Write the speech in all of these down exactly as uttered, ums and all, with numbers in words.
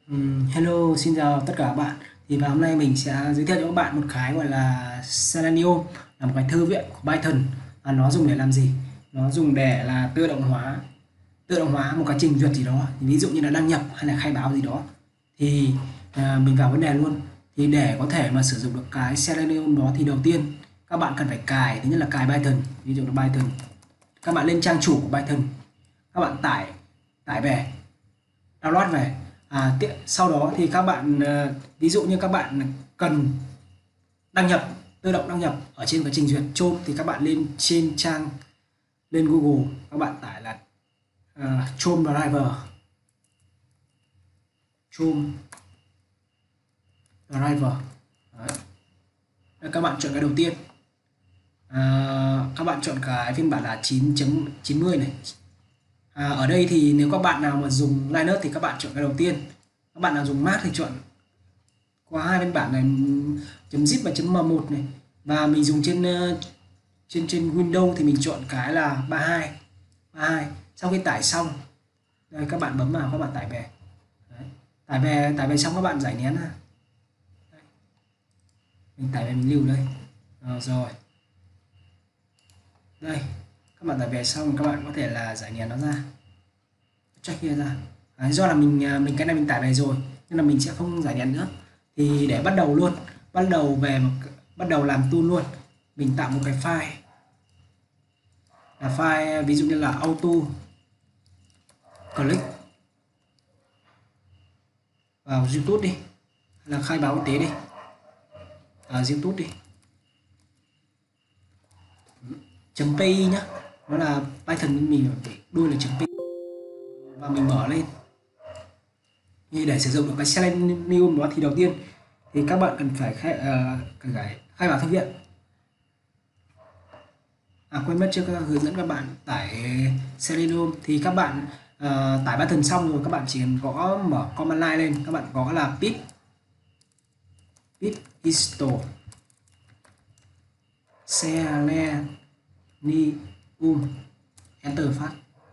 Ừm, hello, xin chào tất cả các bạn. Thì vào hôm nay mình sẽ giới thiệu cho các bạn một cái gọi là Selenium, là một cái thư viện của Python. À, nó dùng để làm gì? Nó dùng để là tự động hóa, tự động hóa một cái trình duyệt gì đó. Thì ví dụ như là đăng nhập hay là khai báo gì đó. Thì à, mình vào vấn đề luôn. Thì để có thể mà sử dụng được cái Selenium đó thì đầu tiên các bạn cần phải cài, thứ nhất là cài Python, ví dụ là Python. Các bạn lên trang chủ của Python, các bạn tải tải về, download về. À, tiện, sau đó thì các bạn ờ, ví dụ như các bạn cần đăng nhập, tự động đăng nhập ở trên cái trình duyệt Chrome thì các bạn lên trên trang, lên Google các bạn tải là uh, Chrome Driver, Chrome Driver. Đấy. Các bạn chọn cái đầu tiên. À, các bạn chọn cái phiên bản là chín chấm chín mươi này. À, ở đây thì nếu các bạn nào mà dùng Linux thì các bạn chọn cái đầu tiên, các bạn nào dùng Mac thì chọn có hai phiên bản này, chấm zip và chấm m một này. Và mình dùng trên ờ, trên trên Windows thì mình chọn cái là ba hai ba hai. Sau khi tải xong, đây các bạn bấm vào, các bạn tải về. Đấy. tải về tải về xong các bạn giải nén ra. Đấy. Mình tải về mình lưu đây. Ờ, rồi đây, các bạn tải về xong các bạn có thể là giải nén nó ra, check kia ra. Đấy, do là mình ờ, mình cái này mình tải về rồi nên là mình sẽ không giải nén nữa. Thì để bắt đầu luôn, bắt đầu về bắt đầu làm tool luôn, mình tạo một cái file là file ví dụ như là auto click vào YouTube đi, hay là khai báo y tế đi, à, YouTube đi, chấm pi nhá, nó là Python mình để đuôi là chấm pi và mình mở lên. Như để sử dụng được cái Selenium đó thì đầu tiên thì các bạn cần phải khai, uh, cần phải khai báo thư viện. À, quên mất chưa hướng dẫn các bạn tải Selenium. Thì các bạn uh, tải Python xong rồi các bạn chỉ cần gõ mở command line lên, các bạn gõ là pip pip install Selenium, enter phát.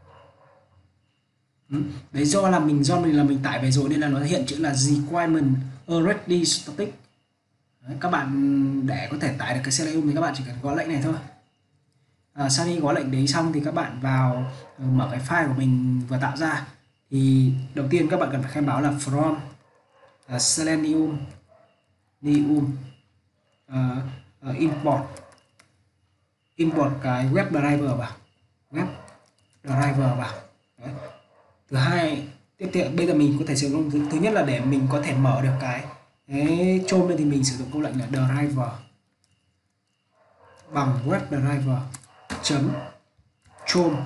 Ừ. Đấy, do là mình do mình là mình tải về rồi nên là nó hiện chữ là requirement already static. Đấy, các bạn để có thể tải được cái Selenium thì các bạn chỉ cần gõ lệnh này thôi. À, sau khi có lệnh đấy xong thì các bạn vào mở cái file của mình vừa tạo ra. Thì đầu tiên các bạn cần phải khai báo là from uh, Selenium Nium uh, uh, import import cái web driver vào, web driver vào. Đấy. Thứ hai, tiếp theo bây giờ mình có thể sử dụng thứ, thứ nhất là để mình có thể mở được cái cái Chrome thì mình sử dụng câu lệnh là driver bằng web driver chấm Chrome.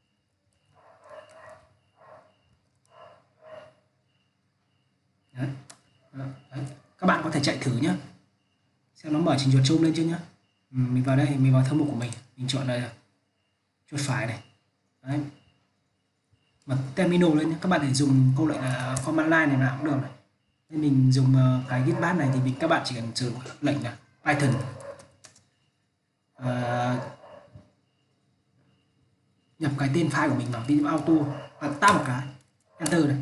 Đấy. Đấy. Các bạn có thể chạy thử nhé, xem nó mở trình duyệt Chrome lên chưa nhé. Ừ, mình vào đây, mình vào thư mục của mình, mình chọn đây, chuột phải này. Đấy. Bật terminal lên nhé, các bạn thể dùng câu lệnh là command line này nào cũng được này. Nên mình dùng cái git bash này thì mình các bạn chỉ cần sử dụng lệnh là Python uh, nhập cái tên file của mình vào, ví dụ auto và tab một cái enter này.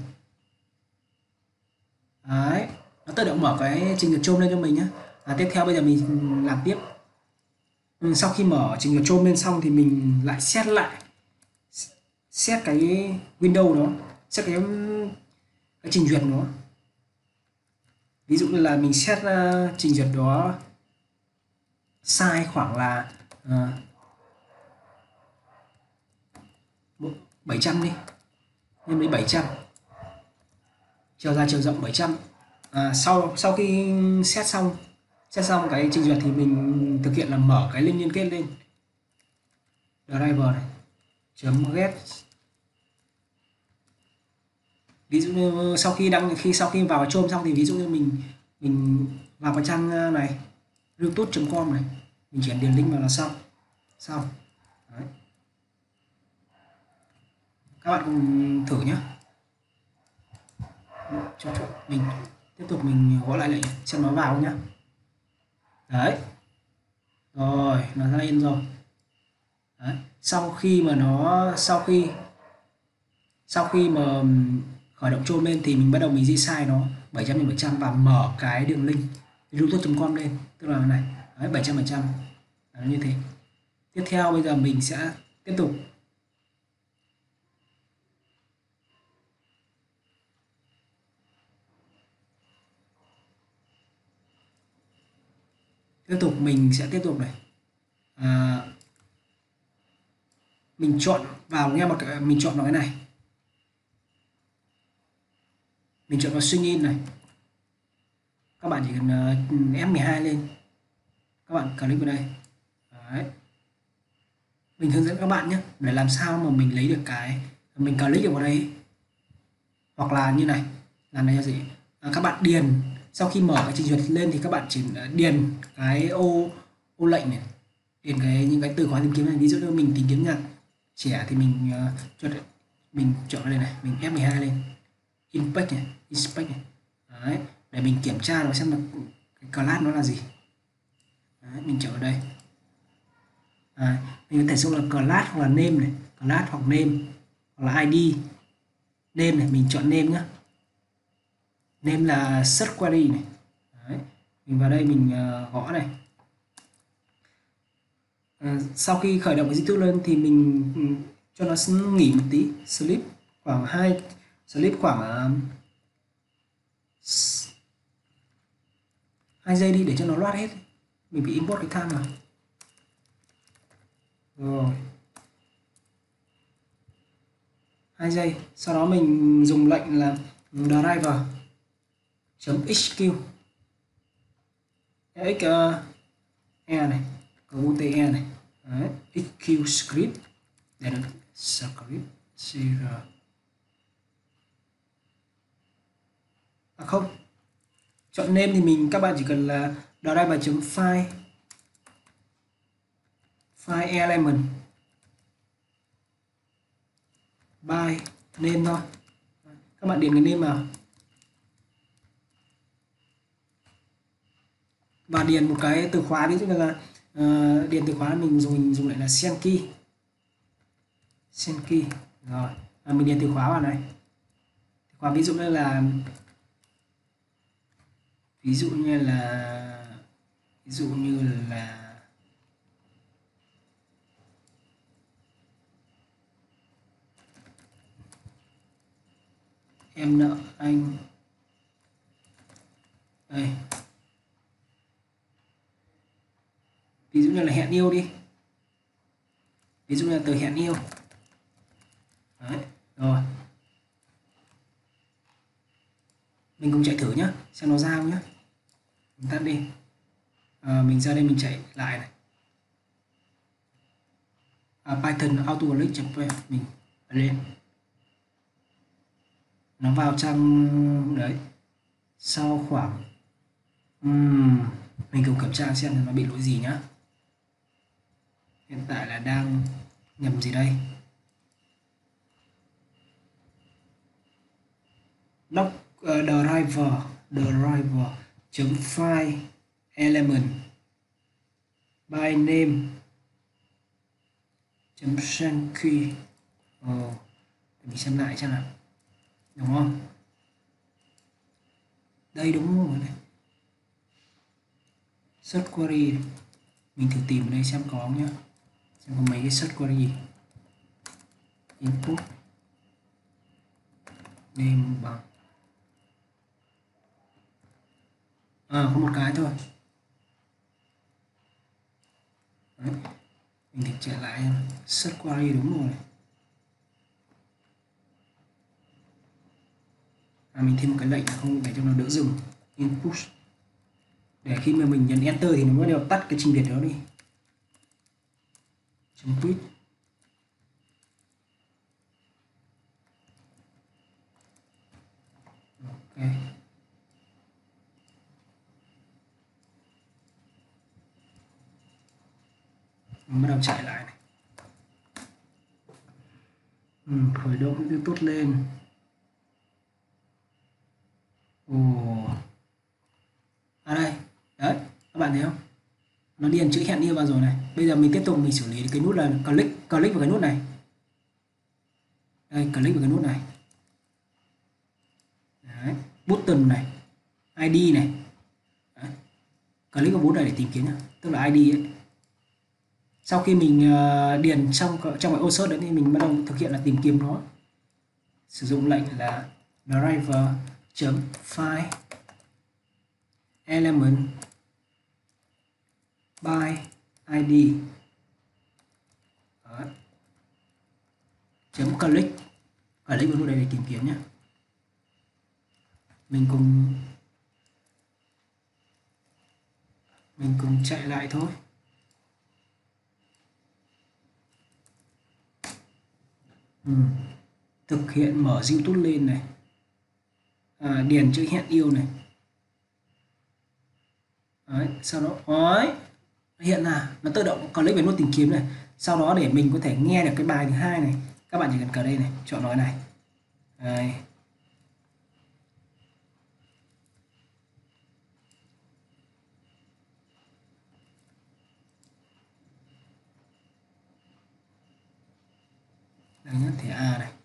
Đấy, nó tự động mở cái trình duyệt Chrome lên cho mình nhé. À, tiếp theo bây giờ mình làm tiếp. Ừ, sau khi mở trình duyệt Chrome lên xong thì mình lại set lại set cái Windows đó, set cái cái trình duyệt nó. Ví dụ như là mình set uh, trình duyệt đó size khoảng là uh, bảy trăm đi, nhân với bảy trăm, chiều dài chiều rộng bảy trăm. À, sau sau khi set xong set xong cái trình duyệt thì mình thực hiện là mở cái link liên kết lên driver này chấm get. Ví dụ như sau khi đăng khi sau khi vào Chrome xong thì ví dụ như mình mình vào cái trang này youtube chấm com này, mình chỉ điền link vào là xong xong. Đấy. Các bạn cùng thử nhé. Cho mình tiếp tục mình gõ lại lệnh xem nó vào nhá. Đấy, rồi nó ra in rồi. Đấy. Sau khi mà nó sau khi sau khi mà khởi động Chrome lên thì mình bắt đầu mình resize nó bảy trăm nhân bảy trăm và mở cái đường link youtube chấm com lên, tức là này đấy, bảy trăm phần trăm như thế. Tiếp theo bây giờ mình sẽ tiếp tục tiếp tục mình sẽ tiếp tục này, à, mình chọn vào nghe một cái, mình chọn vào cái này, mình chọn vào swing in này, các bạn chỉ cần uh, ép mười hai lên, các bạn click vào đây. Đấy. Mình hướng dẫn các bạn nhé, để làm sao mà mình lấy được cái mình click được vào đây, hoặc là như này là này gì, à, các bạn điền sau khi mở cái trình duyệt lên thì các bạn chỉ điền cái ô ô lệnh này, điền cái những cái từ khóa tìm kiếm này, ví dụ như mình tìm kiếm nhạc trẻ thì mình uh, chọn mình chọn đây này, mình ép mười hai lên, inspect này, inspect này. Đấy, để mình kiểm tra nó xem là cái class nó là gì. Đấy, mình chọn ở đây. Đấy, mình có thể dùng là class hoặc là name này, class hoặc name hoặc là i đê. Name này mình chọn name nhá, name là search query này. Đấy, mình vào đây mình uh, gõ này. À, sau khi khởi động cái YouTube lên thì mình um, cho nó nghỉ một tí, sleep khoảng hai sleep khoảng uh, hai giây đi để cho nó loát hết. Mình bị import cái tham rồi. Rồi. hai giây, sau đó mình dùng lệnh là driver chấm xq x uh, e này, qte này. Đấy, xq script để được script cr à không, chọn name thì mình các bạn chỉ cần là driver chấm file file element by name thôi, các bạn điền cái name vào và điền một cái từ khóa, ví dụ như là uh, điền từ khóa mình dùng dùng lại là Senki Senki rồi, à, mình điền từ khóa vào này, từ khóa ví dụ như là ví dụ như là ví dụ như là em nợ anh đây, ví dụ như là hẹn yêu đi, ví dụ như là từ hẹn yêu. Đấy, rồi mình cùng chạy thử nhá, xem nó ra không nhá. Mình tắt đi, à, mình ra đây mình chạy lại này, à, Python auto click mình lên, nó vào trang đấy. Sau khoảng uhm, mình cùng kiểm tra xem nó bị lỗi gì nhá. Hiện tại là đang nhầm gì đây, doc uh, driver driver chấm file element by name chấm send key. Ờ, để mình xem lại xem nào, đúng không? Đây đúng rồi này, search query này. Mình thử tìm ở đây xem có không nhá, xem có mấy cái search query. Input name bằng à, có một cái thôi. Đấy, mình thử chạy lại search query đúng rồi này. À, mình thêm một cái lệnh không để cho nó đỡ dừng, input, để khi mà mình nhấn enter thì nó bắt đầu tắt cái trình duyệt đó đi. Chấm quit. Ok, mình bắt đầu chạy lại này. Ừ, khởi động cái tốt lên. Ồ, à đây, đấy, các bạn thấy không? Nó điền chữ hẹn yêu vào rồi này. Bây giờ mình tiếp tục mình xử lý cái nút là click click vào cái nút này. Đây, click vào cái nút này. button này, i đê này. Đấy. Click vào bút này để tìm kiếm nhá, tức là i đê ấy. Sau khi mình uh, điền trong trong cái ô search đấy thì mình bắt đầu thực hiện là tìm kiếm nó. Sử dụng lệnh là driver chấm find element by i đê. Đấy. Chấm click, click vào nút đây để tìm kiếm nhé. Mình cùng mình cùng chạy lại thôi. Ừ. Thực hiện mở YouTube lên này, à, điền chữ hẹn yêu này. Đấy, sau đó đấy, hiện là nó tự động click vào nút tìm kiếm này. Sau đó để mình có thể nghe được cái bài thứ hai này, các bạn chỉ cần cờ đây này, chọn nói này. Đây. Đây nhá, thẻ A này.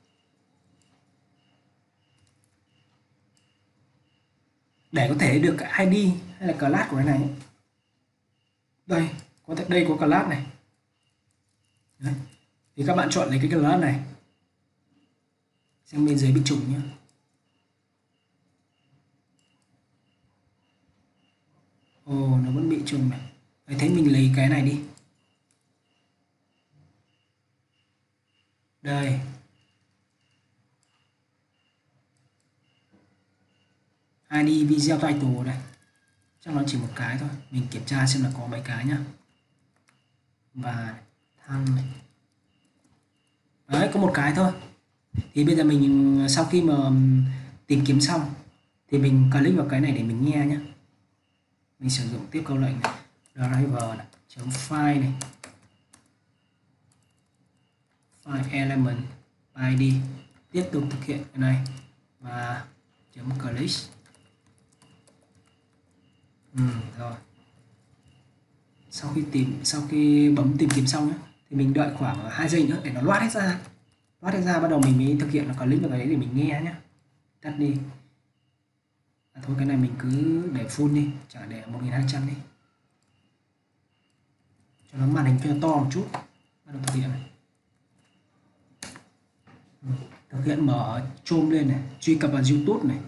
Để có thể được cái i đê hay là class của cái này. Đây, có thể đây có class này. Đấy. Thì các bạn chọn lấy cái class này. Xem bên dưới bị trùng nhé. Ồ, nó vẫn bị trùng này. Đấy, thế mình lấy cái này đi. Đây. i đê video title đây. Chắc nó chỉ một cái thôi. Mình kiểm tra xem là có mấy cái nhá. Và thăng này. Đấy, có một cái thôi. Thì bây giờ mình sau khi mà tìm kiếm xong thì mình click vào cái này để mình nghe nhé. Mình sử dụng tiếp câu lệnh này, driver này, chấm file này, file element i đê, tiếp tục thực hiện cái này và chấm click. Ừ, rồi. Sau khi tìm sau khi bấm tìm kiếm xong nhé, thì mình đợi khoảng hai giây nữa để nó loát hết ra. Loát hết ra bắt đầu mình mới thực hiện là click vào cái đấy để mình nghe nhé. Tắt đi. À, thôi cái này mình cứ để full đi, chả để một nghìn hai trăm đi. Cho nó màn hình cho nó to một chút. Bắt đầu thực hiện này. Ừ, thực hiện mở Chrome lên này, truy cập vào YouTube này.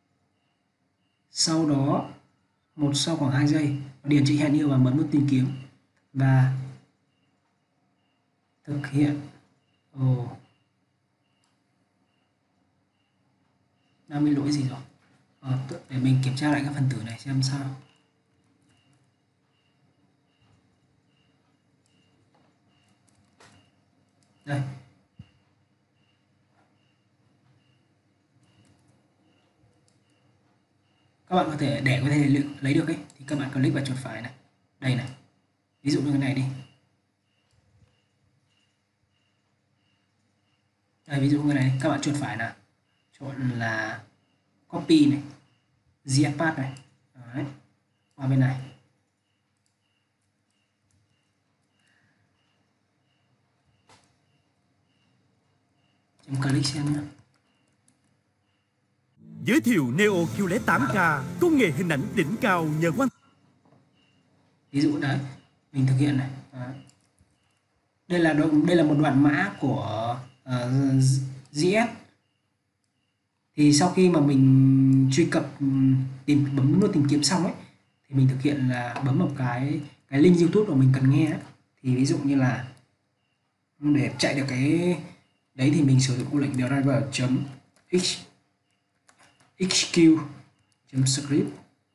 Sau đó một sau khoảng hai giây điền chữ hẹn yêu và bấm nút tìm kiếm và thực hiện. Ồ, đang bị lỗi gì rồi? Ờ, để mình kiểm tra lại các phần tử này xem sao. Đây. Các bạn có thể để có thể lấy được ấy thì các bạn click vào chuột phải này. Đây này. Ví dụ như cái này đi. Đây, ví dụ như cái này các bạn chuột phải nào. Chọn là copy này, gfpath này. Đấy. Qua bên này. Chấm click xem nhé. Giới thiệu Neo quy ét tám K, công nghệ hình ảnh đỉnh cao nhờ quan. Ví dụ đấy, mình thực hiện này. Đấy. Đây là đây là một đoạn mã của uh, giê ét. Thì sau khi mà mình truy cập tìm bấm nút tìm kiếm xong ấy thì mình thực hiện là bấm một cái cái link YouTube mà mình cần nghe ấy. Thì ví dụ như là để chạy được cái đấy thì mình sử dụng câu lệnh driver chấm x xq chấm script,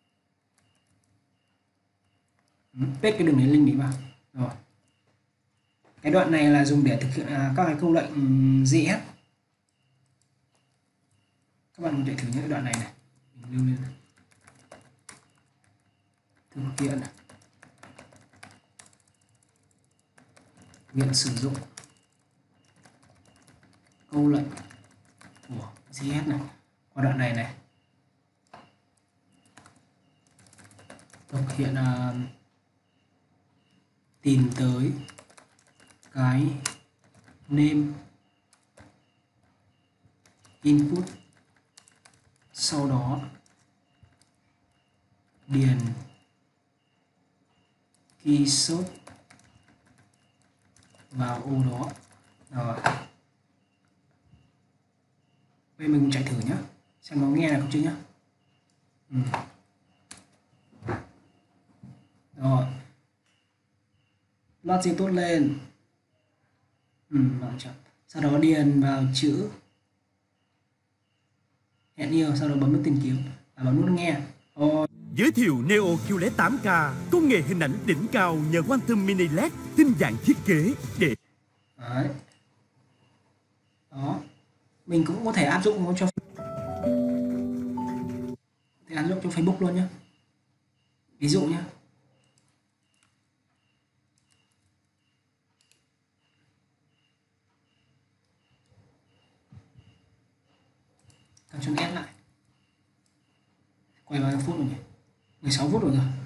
paste cái đường đến link đấy vào. Rồi, cái đoạn này là dùng để thực hiện à, các cái câu lệnh giê ét. Các bạn có thể thử những đoạn này này, mình lưu lên này. Thực hiện này. Thực hiện sử dụng câu lệnh của giê ét này qua đoạn này này. Thực hiện uh, tìm tới cái name input sau đó điền keystroke vào ô đó. Rồi bây giờ mình cũng chạy thử nhé, xem nó nghe là không chứ nhá. Ừ. Rồi loát gì tốt lên. Ừ, sau đó điền vào chữ hẹn yêu, sau đó bấm nút tìm kiếm và bấm nút nghe. Rồi. Giới thiệu Neo Q L E D tám K, công nghệ hình ảnh đỉnh cao nhờ Quantum Mini lờ e đê tinh dạng thiết kế để Đấy. Đó, mình cũng có thể áp dụng nó cho thể áp dụng cho Facebook luôn nhé. Ví dụ nhé, Ctrl S lại, quay vào phút rồi nhỉ, mười sáu phút rồi rồi.